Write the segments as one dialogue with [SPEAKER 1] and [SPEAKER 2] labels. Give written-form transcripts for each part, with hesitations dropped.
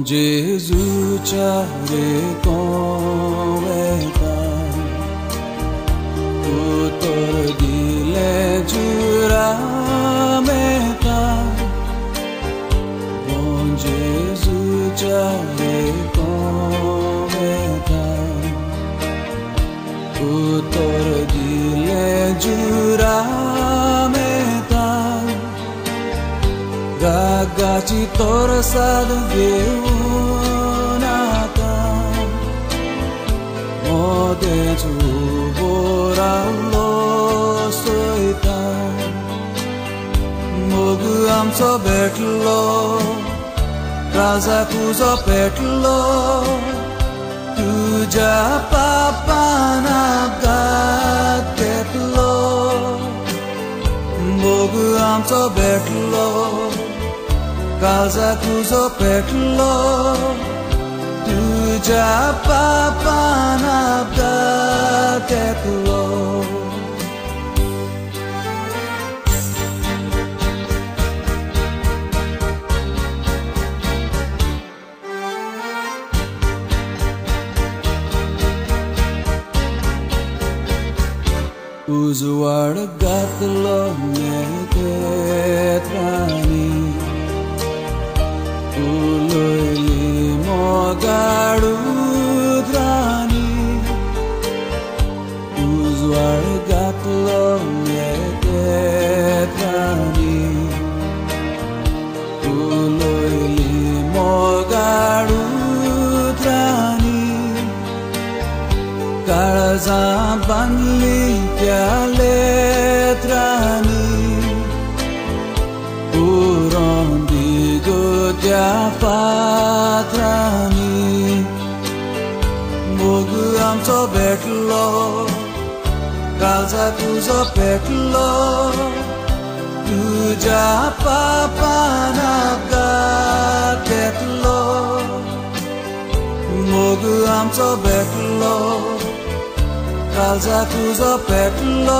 [SPEAKER 1] Gesù ci reconverta, tutto di le giuramenta. Buon Gesù ci reconverta, tutto di le giuramenta. Ragazzi torsato viunata, mode tu vorallo soita, mogu amso betlo, raza kuzo petlo, tuja papana gattetlo, mogu amso betlo. Calza tuzo petlo, tuja papana gattetlo. Uzuar gatlo meketrani. Ululi mogaru drani, uzwar gatlo meketrani. Ululi mogaru drani, karza banli pyale drani. Dia patrani, mogu amso betlo, calza tuzo petlo, tuja papana gattetlo, mogu amso betlo, calza tuzo petlo.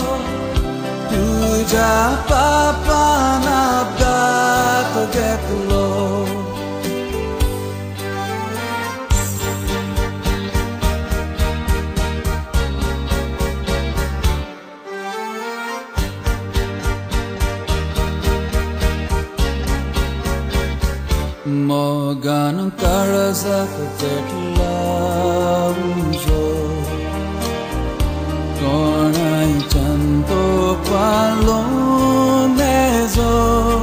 [SPEAKER 1] Tuja papana gattetlo. Mogan karazak tetla uzo, konai chanto palonezo.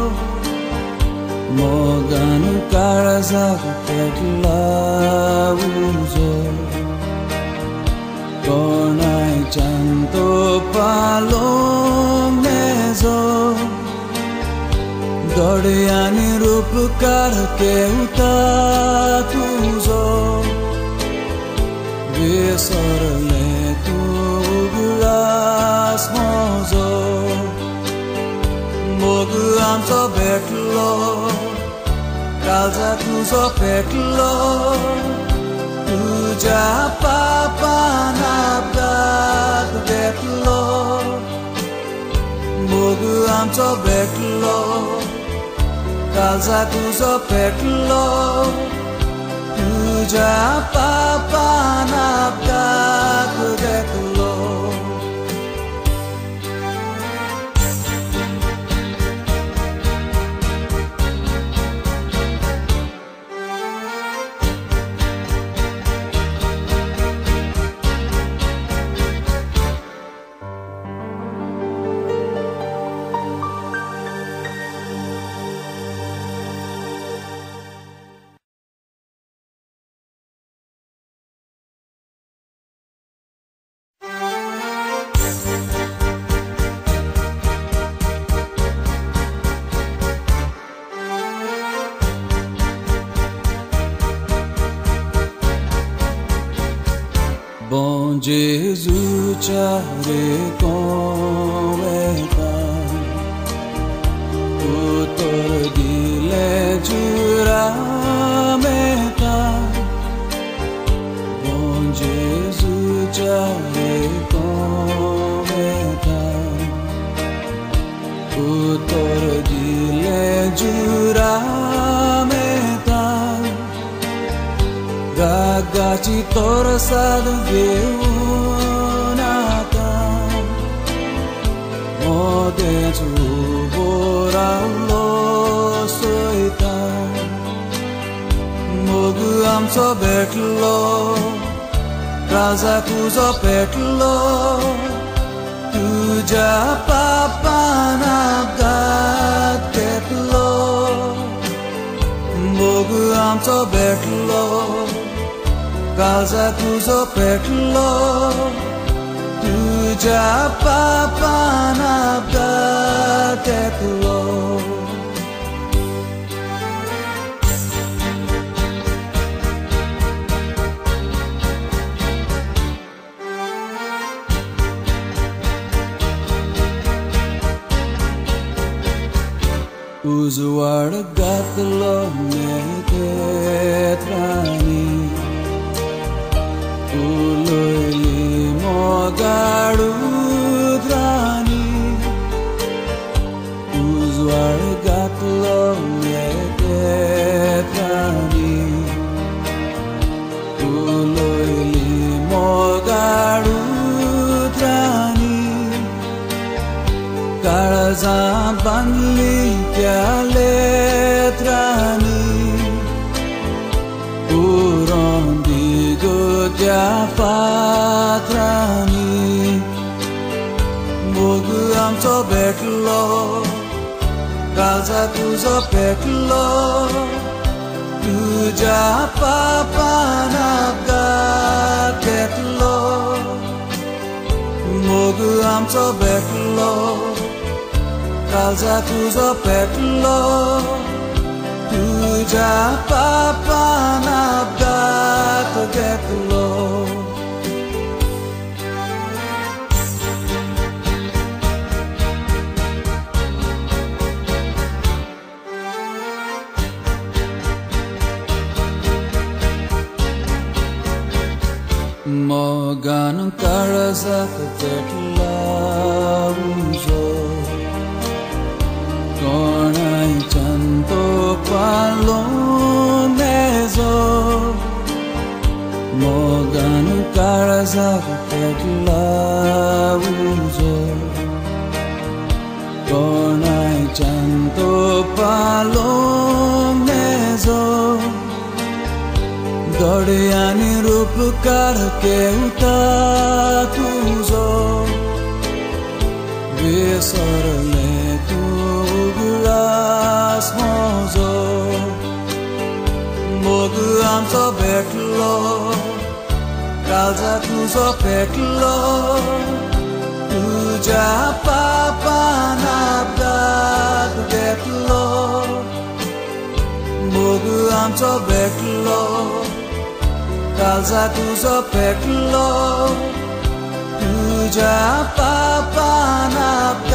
[SPEAKER 1] Mogan karazak tetla uzo, konai chanto palonezo. Doriani रूप करके उता तुझो बेसरले तू गुलास मोजो मोगु आमso betlo calza tuzo petlo tuja papana gattetlo mogu amso betlo calza tuzo petlo, tuja papana gattetlo. Bom Gesù ci reconverta, tutto di le giuramenta. Bom Gesù ci reconverta, tutto di le giuramenta. ragazzi torsato viunata mode tu borallo soita mogu amso betlo raza tuzo petlo tuja papana gatlo mogu amso betlo raza tuzo petlo tuja papana gatlo Uzuar gatlo neketrani Uloili mogaru drani Uzuar gatlo neketrani Uloili mogaru drani Karaza banli letrani urondi goja patrani mogu amso betlo kalza tuzo petlo tuja papana gatlo mogu amso betlo kalza tuzo petlo tuja papana gatlo mogan karza petla uzo Konai chanto palo mezo Mogan karazak petla uzo Konai chanto palo mezo Doriani rup karke uta tuzo Visarle mozo mogu amso betlo kalza tuzo petlo tuja papana betlo mogu amso betlo kalza tuzo petlo tuja papana